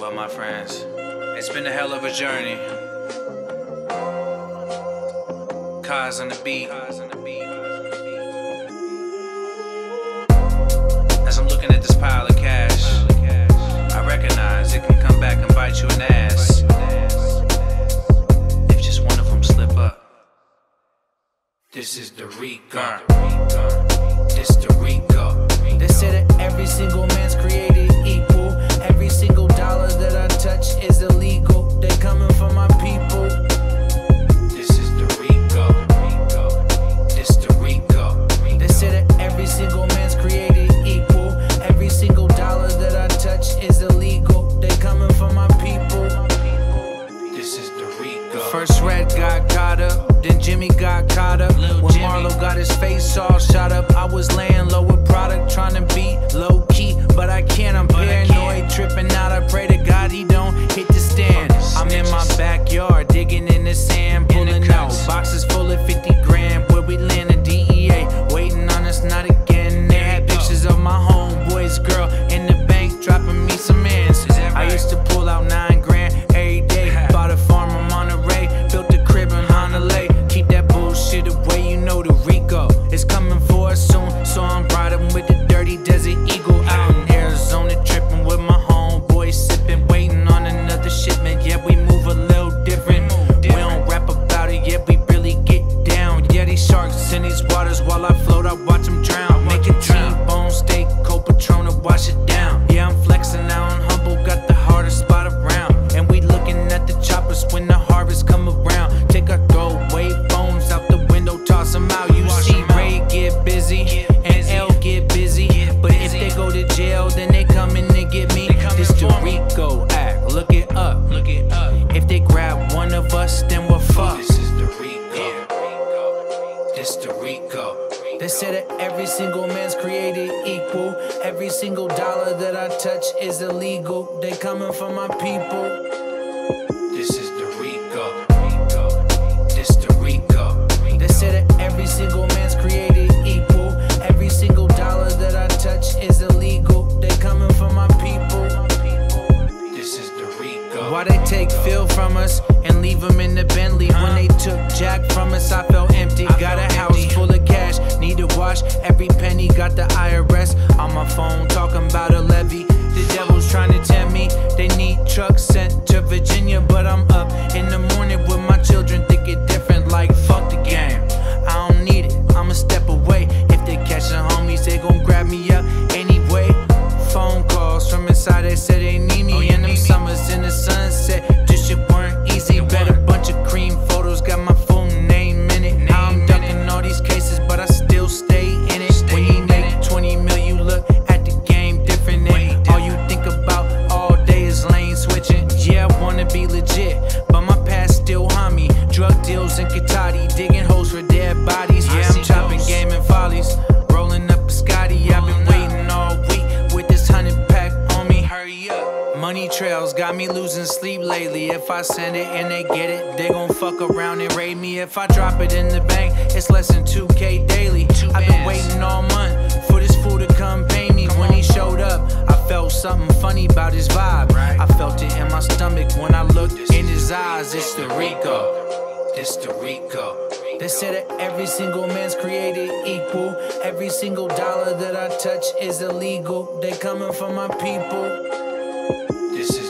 all my friends. It's been a hell of a journey. Cars on the beat. As I'm looking at this pile of cash, I recognize it can come back and bite you in the ass if just one of them slip up. This is the Rico. This the Rico. They say that every single man's created equal. Every single dollar that I touch is illegal. They coming for my people. This is the Rico. This the Rico. They say that every single man's created equal. Every single dollar that I touch is illegal. They coming for my people. This is the Rico. First Red got caught up, then Jimmy got caught up. When Marlo got his face all shot up, I was laying low with product, trying to be low key, but I can't. I'm paranoid, tripping out. I pray to God he don't hit the stand. I'm in my backyard, digging in the sand, pulling out boxes full of 50 grand. Where we land, the DEA waiting on us, not again. They had pictures of my homeboy's girl in the bank, dropping me some answers. I used to pull out 9 grand every day. Bought a farm on Monterey, built a crib in Honolulu. Keep that bullshit away, you know the Rico is coming for us soon. So I'm riding with the dirty Desert Eagle out in Arizona, tripping with my homeboys, sipping, waiting on another shipment. Yeah, we move a little different. We don't rap about it, yeah, we really get down. Yeah, these sharks in these waters, while I float, I watch them drown. Make a T-bone steak, cold Patron to wash it down. Yeah, I'm flexing out and humble, got the hardest spot around. And we looking at the choppers when the harvest come around. Take our throwaway phones out the window, toss them out. You see Ray get busy and L get busy, but if they go to jail, then they coming to get me. This the Rico act, look it up. If they grab one of us, then we're fucked. This is the Rico. This the Rico. They say that every single man's created equal. Every single dollar that I touch is illegal. They coming for my people. This is the Rico. This the Rico. They say that every single man's created equal. Every single dollar that I touch is illegal. They coming for my people. This is the Rico. Why they take Phil from us and leave him in the Bentley? When they took Jack from us, I felt empty. Got a house full of cash, need to wash every penny. Got the IRS on my phone talking about a levy. The devil's trying to tempt me. They need trucks sent to Virginia, but I'm up in the morning with my children thinking different, like fuck the game. I don't need it, I'ma step away. If they catch the homies, they gon' grab me up anyway. Phone calls from inside, they said they need me. In them summers in the sunset, this shit weren't easy. Bet a bunch of cream photos, got my full name in it. Now I'm ducking all these cases, but I still stay in it. When you make 20 mil, you look at the game different. And all you think about all day is lane switching. Yeah, I wanna be legit, but my past still haunt me. Drug deals in Katati, digging holes for dead bodies. Yeah, I'm chopping game and follies, rolling up a Scotty. I've been waiting all week with this 100 pack on me. Hurry up. Money trails got me losing sleep lately. If I send it and they get it, they gon' fuck around and raid me. If I drop it in the bank, it's less than 2K daily. I've been waiting all month for this fool to come pay me. When he showed up, I felt something funny about his vibe. I felt it in my stomach when I looked in his eyes. It's the Rico. This the Rico. They say that every single man's created equal. Every single dollar that I touch is illegal. They coming for my people. This is